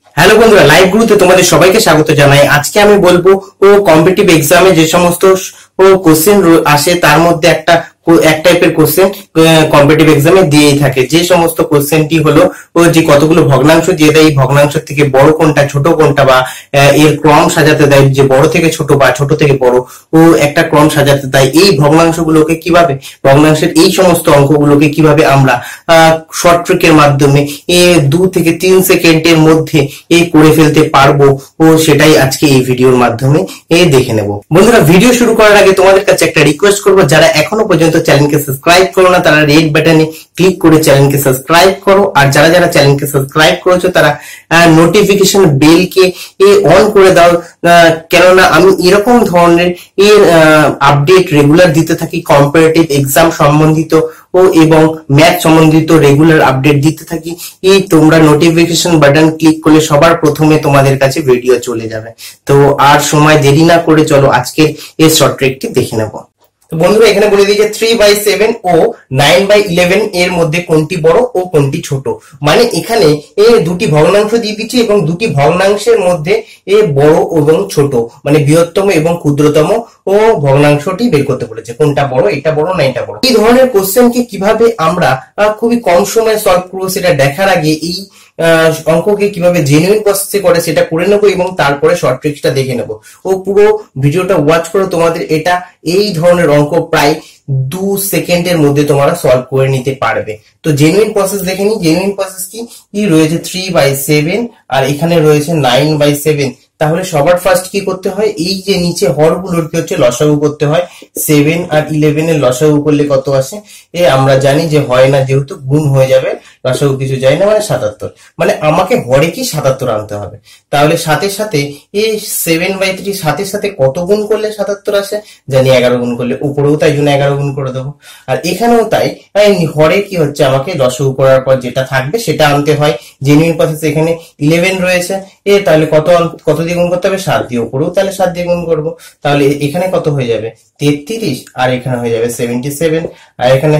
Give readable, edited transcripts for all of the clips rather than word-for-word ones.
Hello বন্ধুরা, live গুরুতে তোমাদের সবাইকে স্বাগত জানাই। আজকে আমি বলবো কম্পিটিটিভ এক্সামে যে সমস্ত কোশ্চেন আসে তার মধ্যে এক টাইপের কোশ্চেন কম্পিটিটিভ এক্সামে দিয়েই থাকে। যে সমস্ত কোশ্চেনটি হলো যে কতগুলো ভগ্নাংশ দিয়ে দেয়, এই ভগ্নাংশ থেকে বড় কোনটা ছোট কোনটা, বা এর ক্রম সাজাতে দেয়, যে বড় থেকে ছোট বা ছোট থেকে বড় একটা ক্রম সাজাতে দেয়। এই ভগ্নাংশগুলোকে কিভাবে, ভগ্নাংশের এই সমস্ত অঙ্কগুলোকে কিভাবে আমরা শর্ট ট্রিকের মাধ্যমে 2 থেকে 3 সেকেন্ডের মধ্যে করে ফেলতে পারবো, সেটাই আজকে এই ভিডিওর মাধ্যমে দেখে নেব। বন্ধুরা, ভিডিও শুরু করার আগে তোমাদের কাছে একটা রিকোয়েস্ট করবো, যারা এখনো পর্যন্ত চ্যানেলকে সাবস্ক্রাইব করো না তারা রেড বাটনে ক্লিক করে চ্যানেলকে সাবস্ক্রাইব করো, আর যারা যারা চ্যানেলকে সাবস্ক্রাইব করেছো তারা নোটিফিকেশন বেলকে অন করে দাও, কেননা আমি এরকম ধরনের আপডেট রেগুলার দিতে থাকি। কম্পারেটিভ এক্সাম সম্বন্ধিত এবং ম্যাথ সম্বন্ধিত রেগুলার আপডেট দিতে থাকি। তোমরা নোটিফিকেশন বাটন ক্লিক করলে সবার প্রথমে তোমাদের কাছে ভিডিও চলে যাবে। তো আর সময় দেরি না করে চলো আজকের এই শর্ট ট্রিকটি দেখে নেব। তো বন্ধুরা, এখানে বলে দিই যে 3/7 ও 9/11 এর মধ্যে কোনটি বড় ও কোনটি ছোট। মানে এখানে দুটি ভগ্নাংশ দিয়ে দিচ্ছি এবং দুটি ভগ্নাংশের মধ্যে বড় এবং ছোট, মানে বৃহত্তম এবং ক্ষুদ্রতম ভগ্নাংশটি বের করতে বলেছে। কোনটা বড়, এটা বড় না এটা বড়। এই ধরনের কোশ্চেনকে কিভাবে আমরা খুবই কম সময়ে সলভ করবো সেটা দেখার আগে এই অঙ্ককে কিভাবে জেনুইন প্রসেসে করে সেটা করে নেবো এবং তারপরে শর্ট ট্রিক্সটা দেখে নেবো। পুরো ভিডিওটা ওয়াচ করো, তোমাদের এই ধরনের অঙ্ক প্রায় 2 সেকেন্ডের মধ্যে তোমরা সলভ করে নিতে পারবে। তো জেনুইন প্রসেস দেখে নি। জেনুইন প্রসেস কি রয়েছে 3/7 আর এখানে রয়েছে 9/7। তাহলে সবার ফার্স্ট কি করতে হয়, এই যে নিচে হরগুলোর কি হচ্ছে লসাগু করতে হয়। 7 আর 11 এর লসাগু করলে কত আসে আমরা জানি যে হয় না, যেহেতু গুণ হয়ে যাবে, লসাগু কিছু যায় না, মানে 77। মানে আমাকে হরে কি 77 আনতে হবে। তাহলে সাথে সাথে 7/3 সাথে সাথে কত গুণ করলে 77 আসে জানি, 11 গুণ করলে। উপরেও তাই জন্য 11 গুণ করে দেবো, আর এখানেও তাই। হরে কি হচ্ছে, আমাকে লসাগু করার পর যেটা থাকবে সেটা আনতে হয়। জেনুইন প্রসেস এখানে 11 রয়েছে, তাহলে কত দিয়ে গুণ করতে হবে, 7 দিয়ে। উপরেও তাহলে 7 দিয়ে গুণ করবো, তাহলে এখানে কত হয়ে যাবে 33, আর এখানে হয়ে যাবে 77, আর এখানে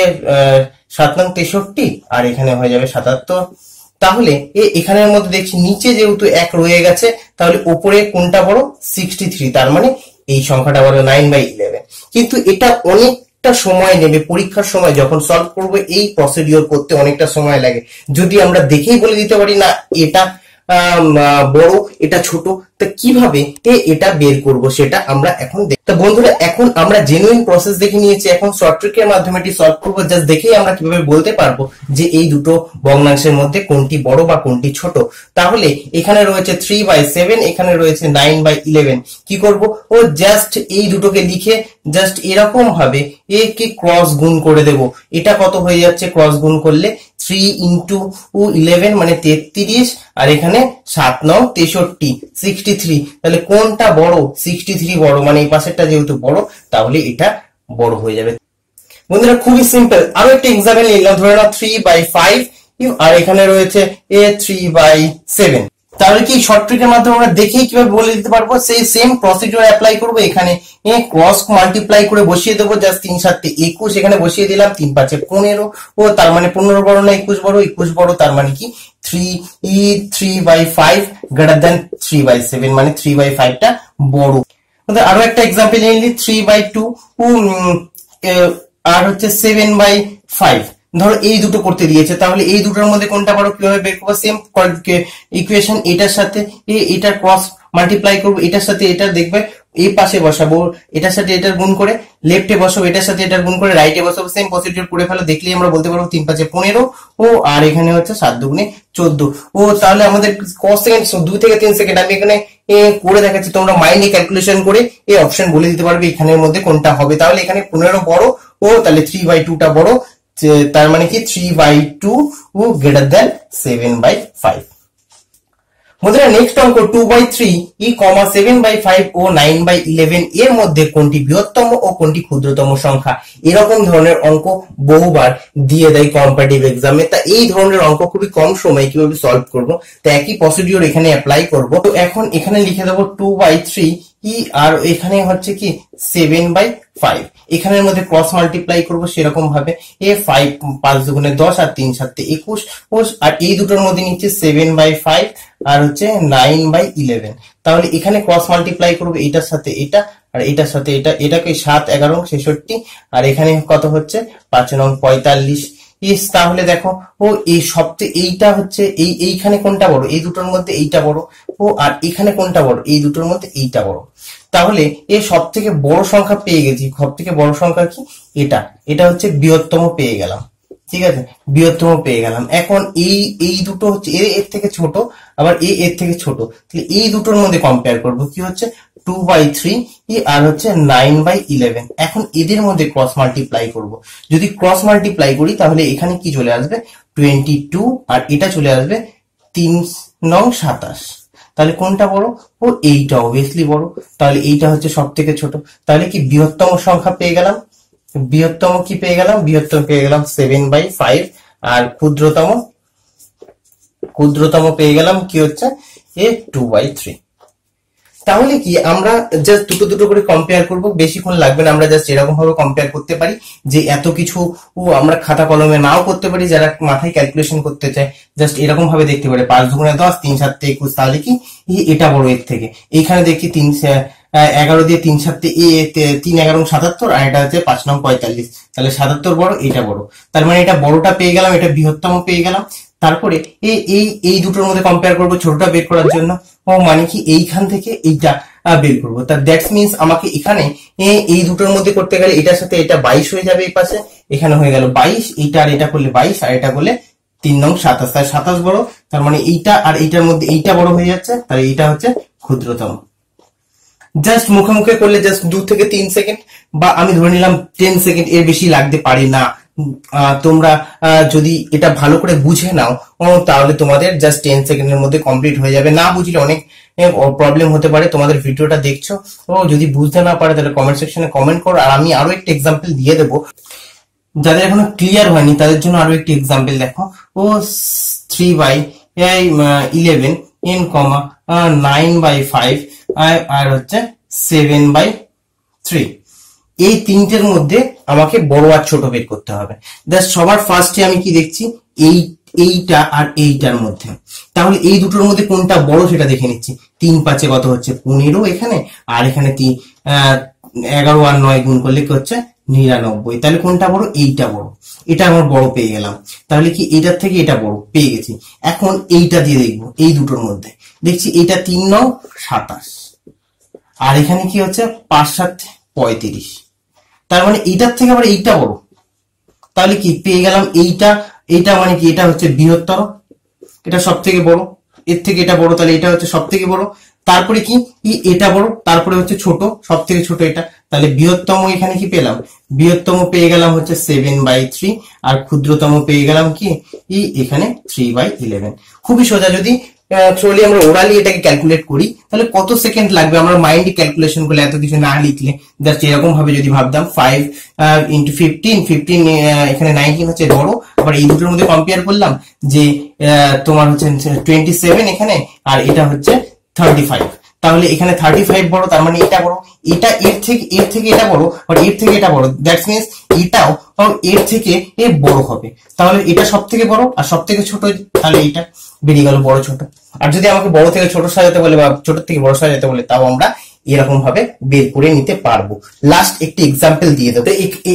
7 নং 63, আর এখানে হয়ে যাবে 77। তাহলে এখানের মধ্যে দেখছি নিচে যেহেতু 1 রয়ে গেছে, তাহলে উপরে কোনটা বড়, 63। তার মানে এই সংখ্যাটা বড় 9/11। কিন্তু এটা অনেকটা সময় নেবে। পরীক্ষার সময় যখন সলভ করবো এই প্রসিডিওর করতে অনেকটা সময় লাগে। যদি আমরা দেখেই বলে দিতে পারি না এটা বড় এটা ছোট, তা কিভাবে এটা বের করব সেটা আমরা এখন দেখব। তো বন্ধুরা, এখন আমরা জেনুইন প্রসেস দেখে নিয়েছি, এখন শর্ট ট্রিকের মাধ্যমে এটি সলভ করব। জাস্ট দেখেই আমরা কিভাবে বলতে পারবো যে এই দুটো ভগ্নাংশের মধ্যে কোনটি বড় বা কোনটি ছোট। তাহলে এখানে রয়েছে 3/7, এখানে রয়েছে 9/11। কি করব, জাস্ট এই দুটোকে লিখে জাস্ট এরকম ভাবে কি ক্রস গুণ করে দেব। এটা কত হয়ে যাচ্ছে ক্রস গুণ করলে, 3 into 11 মানে 33, আর এখানে 7 9 63, 63। তাহলে কোনটা বড়, 63 বড়, মানে এই পাশেরটা যেহেতু বড় তাহলে এটা বড় হয়ে যাবে। বন্ধুরা, খুবই সিম্পল। আরো একটা এক্সাম্পল নিলাম, ধরে নাও 3/5 আর এখানে রয়েছে 3/7। তাহলে কি শর্ট ট্রিকের মাধ্যমে আমরা দেখেই কিভাবে বলে দিতে পারবো, সেই সেম প্রসিডিউর অ্যাপ্লাই করবো। এখানে ক্রস মাল্টিপ্লাই করে বসিয়ে দেবো, জাস্ট 3 7 21 এখানে বসিয়ে দিলাম, 3 5 15, তার মানে 15 বড় না 21 বড়, 21 বড়। তার মানে কি 3/5 গ্রেটার দ্যান 3/7, মানে 3/5 টা বড়। আরো একটা এক্সাম্পল নিয়ে 3/2 আর হচ্ছে 7/5। ধরো এই দুটো করতে দিয়েছে, তাহলে এই দুটোর মধ্যে কোনটা বড় কিভাবে বের করবো, সেম ইকুয়েশন। এটার সাথে এটার ক্রস মাল্টিপ্লাই করবো, এটার সাথে এটা দেখবে এই পাশে বসাবো, এটার সাথে এটার গুণ করে লেফটে বসাবো, এটার সাথে এটার গুণ করে রাইটে বসাবো। সেম প্রসিডিউর করে ফেলো, দেখলেই আমরা বলতে পারবো 3 5 15 আর এখানে হচ্ছে 7 2 14। তাহলে আমাদের কত সেকেন্ড, 2 থেকে 3 সেকেন্ড। আমি এখানে করে দেখাচ্ছি, তোমরা মাইন্ডে ক্যালকুলেশন করে এই অপশন বলে দিতে পারবে এখানের মধ্যে কোনটা হবে। তাহলে এখানে 15 বড়, তাহলে 3/2 টা বড়, তার মানে কি 3/2 গ্রেটার দ্যান 7/5। বন্ধুরা, নেক্সট অঙ্ক 2/3 7/5 ও 9/11 এর মধ্যে কোনটি বৃহত্তম ও কোনটি ক্ষুদ্রতম সংখ্যা। এরকম ধরনের অঙ্ক বহুবার দিয়ে দেয় কম্পারেটিভ এক্সামে। তা এই ধরনের অঙ্ক খুবই কম সময়ে কিভাবে সলভ করব, তা একই প্রসিডিউর এখানে অ্যাপ্লাই করব। তো এখন এখানে লিখে দেবো 2/3 ই আর এখানে হচ্ছে কি 7/5, এখানের মধ্যে ক্রস মাল্টিপ্লাই করব সেরকম ভাবে 5 5 দুগুণে 10 আর 3 7 21, আর এই দুটোর মধ্যে নিচ্ছে 7/5 আর হচ্ছে 9/11। তাহলে এখানে ক্রস মাল্টিপ্লাই করব এটার সাথে এটা আর এটার সাথে এটা, এটাকে 7 11 66, আর এখানে কত হচ্ছে 5 9 45। তাহলে দেখো এই সবচেয়ে এইটা হচ্ছে এইখানে কোনটা বড়, এই দুটোর মধ্যে এইটা বড়, আর এখানে কোনটা বড়, এই দুটোর মধ্যে এইটা বড়। তাহলে এই সব থেকে বড় সংখ্যা পেয়ে গেছি, সব থেকে বড় সংখ্যা কি এটা, এটা হচ্ছে বৃহত্তম পেয়ে গেলাম। ঠিক আছে, বৃহত্তম পেয়ে গেলাম। এখন এই দুটো হচ্ছে এর থেকে ছোট, আবার এর থেকে ছোট, তাহলে এই দুটোর মধ্যে কম্পেয়ার করব কি হচ্ছে 2/3 আর হচ্ছে 9/11। এখন এদের মধ্যে ক্রস মাল্টিপ্লাই করব। যদি ক্রস মাল্টিপ্লাই করি তাহলে এখানে কি চলে আসবে 22, আর এটা চলে আসবে 3 9 27। তাহলে কোনটা বড়, এইটা অবভিয়াসলি বড়। তাহলে এইটা হচ্ছে সব থেকে ছোট। তাহলে কি বৃহত্তম সংখ্যা পেয়ে গেলাম, বৃহত্তম কি পেয়ে গেলাম, বৃহত্তম পেয়ে গেলাম 7/5, আর ক্ষুদ্রতম পেয়ে গেলাম কি হচ্ছে 2/3। তাহলে কি আমরা জাস্ট দুটো দুটো করে কম্পেয়ার করব, বেশিক্ষণ লাগবে না। আমরা জাস্ট এরকম ভাবে কম্পেয়ার করতে পারি যে এত কিছু আমরা খাতা কলমে নাও করতে পারি, যারা মাথায় ক্যালকুলেশন করতে চায় জাস্ট এরকম ভাবে দেখতে পারে 5 দুগুণে 10 3 7 21। তাহলে কি এটা বড় এর থেকে। এইখানে দেখি 11 দিয়ে 3 7 3 11 77, আর এটা হচ্ছে 5 9 45। তাহলে 77 বড়, এটা বড়। তার মানে এটা বড়টা পেয়ে গেলাম, এটা বৃহত্তম পেয়ে গেলাম। তারপরে এই দুটোর মধ্যে কম্পেয়ার করব ছোটটা বের করার জন্য। মানে কি এইখান থেকে এইটা বের করবো। তা দ্যাটস মিনস আমাকে এখানে এই দুটোর মধ্যে করতে গেলে এটার সাথে এটা 22 হয়ে যাবে এই পাশে, এখানে হয়ে গেল 22, এইটা আর এটা করলে 22, আর এটা করলে 3 9 27। তাই 27 বড়। তার মানে এইটা আর এইটার মধ্যে এইটা বড় হয়ে যাচ্ছে, তাহলে এইটা হচ্ছে ক্ষুদ্রতম। জাস্ট মুখে মুখে করলে জাস্ট 2 থেকে 3 সেকেন্ড, বা আমি ধরে নিলাম 10 সেকেন্ড, এর বেশি লাগতে পারে না। তোমরা যদি এটা ভালো করে বুঝে নাও তাহলে তোমাদের জাস্ট 10 সেকেন্ডের মধ্যে কমপ্লিট হয়ে যাবে। না বুঝলে অনেক প্রবলেম হতে পারে। তোমাদের ভিডিওটা দেখছো, যদি বুঝতে না পারে তাহলে কমেন্ট সেকশনে কমেন্ট করো, আর আমি আরো একটা এক্সাম্পল দিয়ে দেবো। যাদের এখনো ক্লিয়ার হয়নি তাদের জন্য আরো একটি এক্সাম্পল দেখো। 3/11 n, 9/5 আর হচ্ছে 7/3। এই তিনটের মধ্যে আমাকে বড় আর ছোট বের করতে হবে। জাস্ট সবার ফার্স্টে আমি কি দেখছি, এইটা আর এইটার মধ্যে। তাহলে এই দুটোর মধ্যে কোনটা বড় সেটা দেখে নিচ্ছি। 3 5 কত হচ্ছে 15 এখানে, আর এখানে 11 আর 9 গুণ করলে কি হচ্ছে 99। তাহলে কোনটা বড়, এইটা বড়। এটা আমার বড় পেয়ে গেলাম। তাহলে কি এইটার থেকে এটা বড় পেয়ে গেছি। এখন এইটা দিয়ে দেখবো, এই দুটোর মধ্যে দেখছি এইটা 3 9 27, আর এখানে কি হচ্ছে 5 7 35। তার মানে এইটার থেকে আবার এইটা বড়। তাহলে কি পেয়ে গেলাম এইটা মানে কি এটা হচ্ছে বৃহত্তর, এটা সব থেকে বড়, এর থেকে এটা বড়, তাহলে এটা হচ্ছে সব থেকে বড়। তারপরে কি এটা বড়, তারপরে হচ্ছে ছোট, সব থেকে ছোট এটা। তাহলে বৃহত্তম এখানে কি পেলাম, বৃহত্তম পেয়ে গেলাম হচ্ছে 7/3, আর ক্ষুদ্রতম পেয়ে গেলাম কি এখানে 3/11। খুবই সোজা। যদি অ্যাকচুয়ালি আমরা ওরালি এটাকে ক্যালকুলেট করি তাহলে কত সেকেন্ড লাগবে, আমরা মাইন্ডে ক্যালকুলেশন করলে এত কিছু না লিখলে জাস্ট এরকম ভাবে যদি ভাবতাম 5 × 15 এখানে 19 হচ্ছে বড়, আবার এই দুটোর মধ্যে কম্পেয়ার করলাম যে তোমার হচ্ছে 27 এখানে, আর এটা হচ্ছে 35। তাহলে এখানে 35 বড়, তার মানে এটা বড়, এটা এর থেকে এটা বড়, আর এর থেকে এটা বড়। দ্যাটস মিনস এটাও এর থেকে বড় হবে। তাহলে এটা সব থেকে বড় আর সব থেকে ছোট, তাহলে এটা বেরিয়ে গেল বড় ছোট। আর যদি আমাকে বড় থেকে ছোট সাজাতে বলে বা ছোট থেকে বড় সাজাতে বলে, তাও আমরা এরকম ভাবে বের করে নিতে পারবো। লাস্ট একটি এক্সাম্পল দিয়ে দেবো।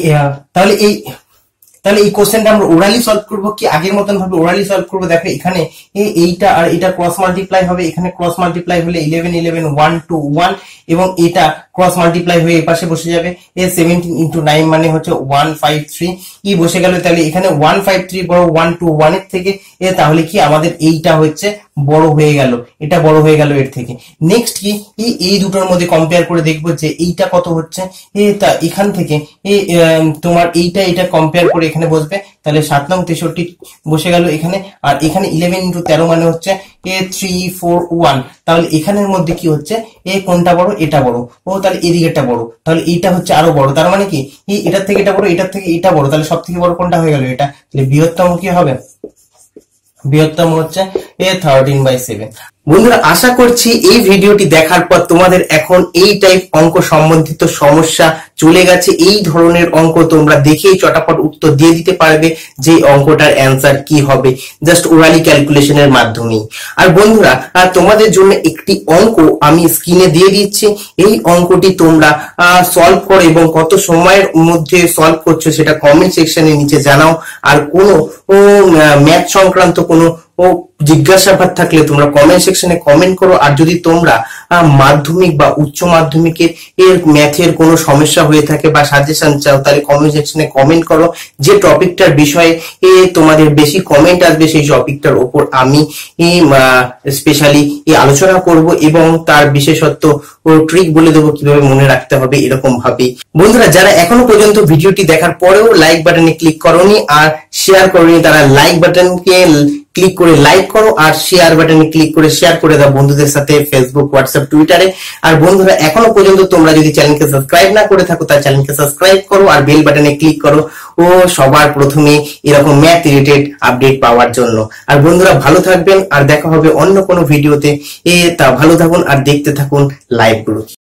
তাহলে এই কোশ্চেনটা আমরা ওরালি সলভ করবো কি আগের মতন ভাবে ওরালি সলভ করবো। দেখো এখানে এইটা আর এটা ক্রস মাল্টিপ্লাই হবে, এখানে ক্রস মাল্টিপ্লাই হলে 11 11 1 2 1, এবং এটা ক্রস মাল্টিপ্লাই হয়ে এই পাশে বসে যাবে। 17 × 9 মানে হচ্ছে 153 বসে গেল। তাহলে এখানে 153 বড় 1 2 1 এর থেকে। তাহলে কি আমাদের এইটা হচ্ছে বড় হয়ে গেল, এটা বড় হয়ে গেল এর থেকে। নেক্সট কি এই দুটোর মধ্যে কম্পেয়ার করে দেখবো যে এইটা কত হচ্ছে। তা এখান থেকে তোমার এটা কম্পেয়ার করে এখানে বসবে। তাহলে 7 9 63 বসে গেল এখানে, আর এখানে 11 × 13 মানে হচ্ছে 3 4 1। তাহলে এখানের মধ্যে কি হচ্ছে কোনটা বড়, এটা বড়। তাহলে এদিকেটা বড়, তাহলে এইটা হচ্ছে আরো বড়। তার মানে কি এটার থেকে এটা বড়, এটার থেকে এটা বড়, তাহলে সব থেকে বড় কোনটা হয়ে গেল এটা। তাহলে বৃহত্তম কি হবে, বৃহত্তম হচ্ছে 13/7। বন্ধুরা, আশা করছি এই ভিডিওটি দেখার পর তোমাদের এখন এই টাইপ অঙ্ক সম্বন্ধিত সমস্যা চলে গেছে। এই ধরনের অঙ্ক তোমরা দেখেই চটাপট উত্তর দিয়ে দিতে পারবে যে অঙ্কটার অ্যান্সার কি হবে, জাস্ট ওরালি ক্যালকুলেশনের মাধ্যমেই। আর বন্ধুরা, তোমাদের জন্য একটি অঙ্ক আমি স্ক্রিনে দিয়ে দিচ্ছি। এই অঙ্কটি তোমরা সলভ করো এবং কত সময়ের মধ্যে সলভ করছো সেটা কমেন্ট সেকশনের নিচে জানাও। আর কোনো ম্যাথ সংক্রান্ত কোনো জিজ্ঞাসাবাদ থাকলে তোমরা কমেন্ট সেকশনে কমেন্ট করো। আর যদি তোমরা মাধ্যমিক বা উচ্চ মাধ্যমিকের ম্যাথের কোনো সমস্যা হয়ে থাকে বা সাজেশন চাও, তাহলে কমেন্ট সেকশনে কমেন্ট করো। যে টপিকটার বিষয়ে তোমাদের বেশি কমেন্ট আসবে সেই টপিকটার উপর আমি স্পেশালি আলোচনা করব এবং তার বিশেষত্ব ও ট্রিক বলে দেবো কিভাবে মনে রাখতে হবে এরকম ভাবে। বন্ধুরা, যারা এখনো পর্যন্ত ভিডিওটি দেখার পরেও লাইক বাটনে ক্লিক করোনি আর শেয়ার করোনি, তারা লাইক বাটনকে ক্লিক করে লাইক করো আর শেয়ার বাটনে ক্লিক করে শেয়ার করে দাও বন্ধুদের সাথে ফেসবুক, হোয়াটসঅ্যাপ, টুইটারে। আর বন্ধুরা, এখনো পর্যন্ত তোমরা যদি চ্যানেলকে সাবস্ক্রাইব না করে থাকো তাহলে চ্যানেলকে সাবস্ক্রাইব করো আর বেল বাটনে ক্লিক করো ও সবার প্রথমে এরকম ম্যাথ রিলেটেড আপডেট পাওয়ার জন্য। আর বন্ধুরা, ভালো থাকবেন আর দেখা হবে অন্য কোনো ভিডিওতে। তা ভালো থাকুন আর দেখতে থাকুন লাইভ গুলো।